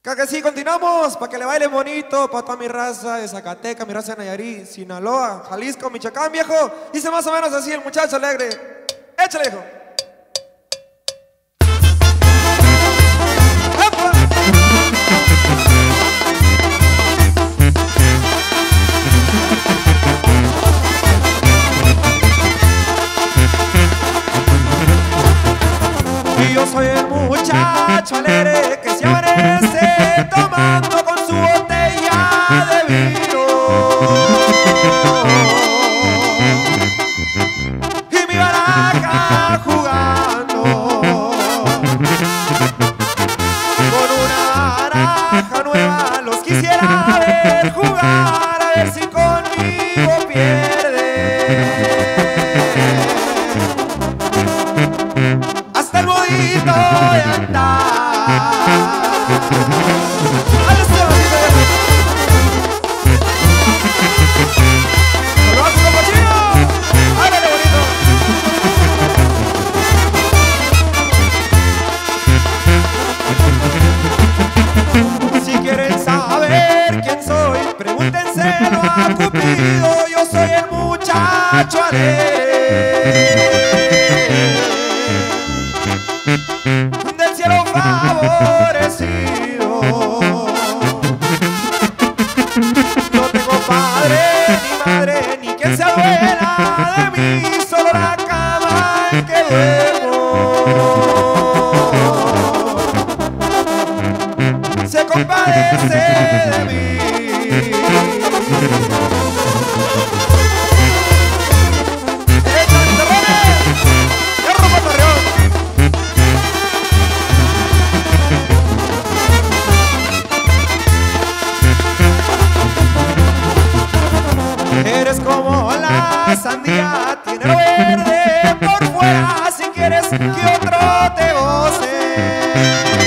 Que sí, continuamos, para que le bailen bonito, para toda mi raza de Zacatecas, mi raza de Nayarit, Sinaloa, Jalisco, Michoacán, viejo. Dice más o menos así el muchacho alegre. Échale, viejo. Y yo soy el muchacho alegre que se amanece tomando con su botella de vino. Y mi baraja jugando con una baraja nueva. Los quisiera ver jugar, a ver si conmigo pierde. Hasta el modito de andar. Si quieren saber quién soy, pregúntenselo a Cupido. Yo soy el muchacho alegre del cielo favorecido. No tengo padre ni madre, ni quien se aduela de mí, solo la cama en que duermo se compadece de mí. Eres como la sandía, tiene lo verde por fuera. Si quieres que otro te goce,